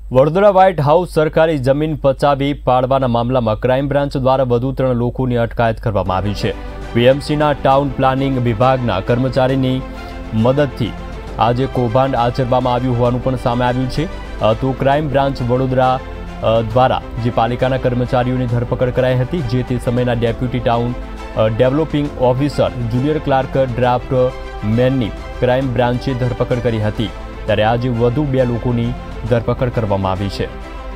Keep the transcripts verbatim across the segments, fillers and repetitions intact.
Vadodara white house સરકારી જમીન પચાવી પાડવાના મામલામાં ક્રાઇમ બ્રાન્ચ દ્વારા વધુ ત્રણ લોકોની અટકાયત કરવામાં આવી છે। વીએમસીના ટાઉન પ્લાનિંગ વિભાગના કર્મચારીની મદદથી આજે કૌભાંડ આચરવામાં આવ્યું હોવાનું પણ સામે આવ્યું છે। તો ક્રાઇમ બ્રાન્ચ વડોદરા દ્વારા જે પાલિકાના કર્મચારીઓની ધરપકડ કરાઈ હતી, જે તે સમયના deputy town developing officer junior clerk ડ્રાફ્ટ મેનની ક્રાઇમ બ્રાન્ચે ધરપકડ કરી હતી, ત્યારે આજે વધુ બે લોકોની ધરપકડ કરવામાં આવી છે।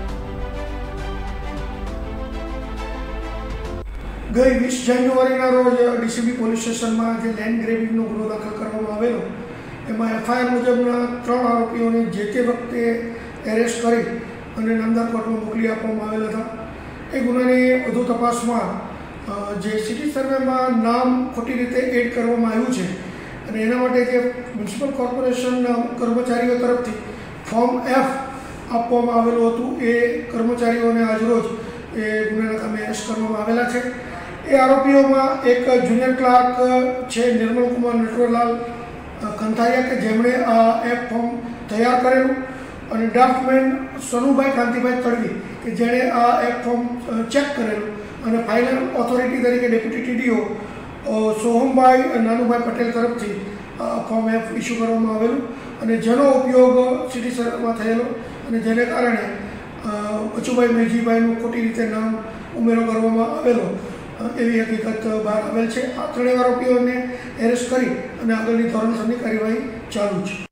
ગઈ વીસ જાન્યુઆરીના રોજ ડીસીબી પોલીસ સ્ટેશનમાં જે લેન્ડ ગ્રેબિંગનો ગુનો દાખલ કરવામાં આવેલો, એમાં એફઆઈઆર મુજબના ત્રણ આરોપીઓને જે તે વખતે એરેસ્ટ કરી અને નામદાર કોર્ટમાં મોકલી આપવામાં આવેલા હતા। એ ગુનાની વધુ તપાસમાં જે સિટી સર્વેમાં નામ ખોટી રીતે એડ કરવામાં આવ્યું છે અને એના માટે જે મ્યુનિસિપલ કોર્પોરેશનના કર્મચારીઓ તરફથી ફોર્મ એફ આપવામાં આવેલું હતું, એ કર્મચારીઓને આજરોજ એ ગુનાના કામે એરેસ્ટ કરવામાં આવેલા છે। એ આરોપીઓમાં એક જુનિયર ક્લાર્ક છે નિર્મલકુમાર નટવરલાલ કંથારિયા, કે જેમણે આ એફ ફોર્મ તૈયાર કરેલું, અને ડ્રાફ્ટમેન સોનુભાઈ કાંતિભાઈ તડવી, કે જેણે આ એફ ફોર્મ ચેક કરેલું, અને ફાઇનલ ઓથોરિટી તરીકે ડેપ્યુટી ટીડીઓ સોહમભાઈ નાનુભાઈ પટેલ તરફથી ફોર્મ એફ ઇસ્યુ કરવામાં આવેલું, અને જેનો ઉપયોગ સિટી સર્વેમાં થયેલો, અને જેને કારણે બચુભાઈ મેજીભાઈનું ખોટી રીતે નામ ઉમેરો કરવામાં આવેલો, એવી હકીકત બહાર આવેલ છે। આ ત્રણેય આરોપીઓને એરેસ્ટ કરી અને આગળની ધોરણસરની કાર્યવાહી ચાલુ છે।